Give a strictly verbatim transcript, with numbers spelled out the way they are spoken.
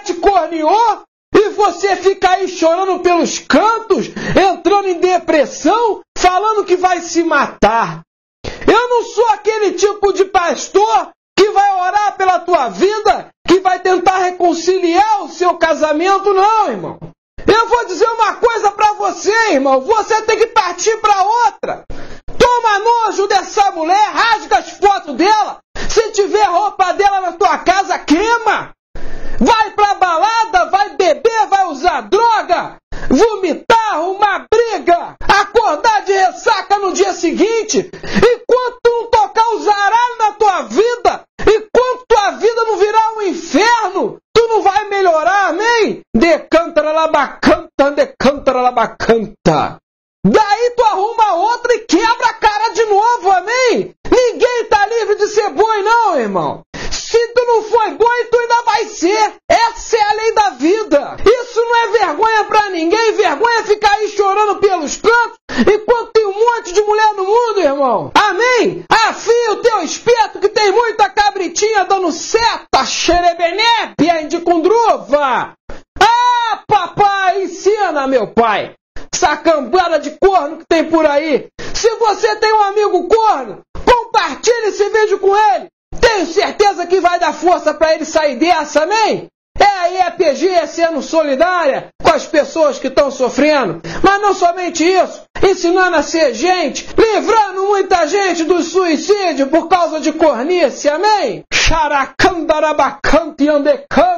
te corneou e você fica aí chorando pelos cantos, entrando em depressão, falando que vai se matar. Eu não sou aquele tipo de pastor que vai orar pela tua vida, que vai tentar reconciliar o seu casamento, não, irmão. Eu vou dizer uma coisa para você, irmão. Você tem que partir para outra. Toma nojo dessa mulher, rasga as fotos dela. Se tiver roupa dela na tua casa, queima. Vai pra balada, vai beber, vai usar droga, vomitar, arrumar briga, acordar de ressaca no dia seguinte. Enquanto tu não tocar o zaralho na tua vida, enquanto tua vida não virar um inferno, tu não vai melhorar, amém? Decanta labacanta, decanta labacanta. Daí tu arruma outra e quebra a cara de novo, amém? Ninguém tá livre de ser boi, não, irmão. Se tu não foi boi, tu ainda vai ser. Essa é a lei da vida. Isso não é vergonha pra ninguém. Vergonha é ficar aí chorando pelos cantos, enquanto tem um monte de mulher no mundo, irmão. Amém? Afia o teu espeto, que tem muita cabritinha dando seta, xerebené, de condruva. Ah, papai, ensina, meu pai. Essa cambada de corno que tem por aí. Se você tem um amigo corno, compartilhe esse vídeo com ele. Tenho certeza que vai dar força para ele sair dessa, amém? É a E P G sendo solidária com as pessoas que estão sofrendo. Mas não somente isso, ensinando a ser gente, livrando muita gente do suicídio por causa de cornice, amém? Xaracandarabacante andecan.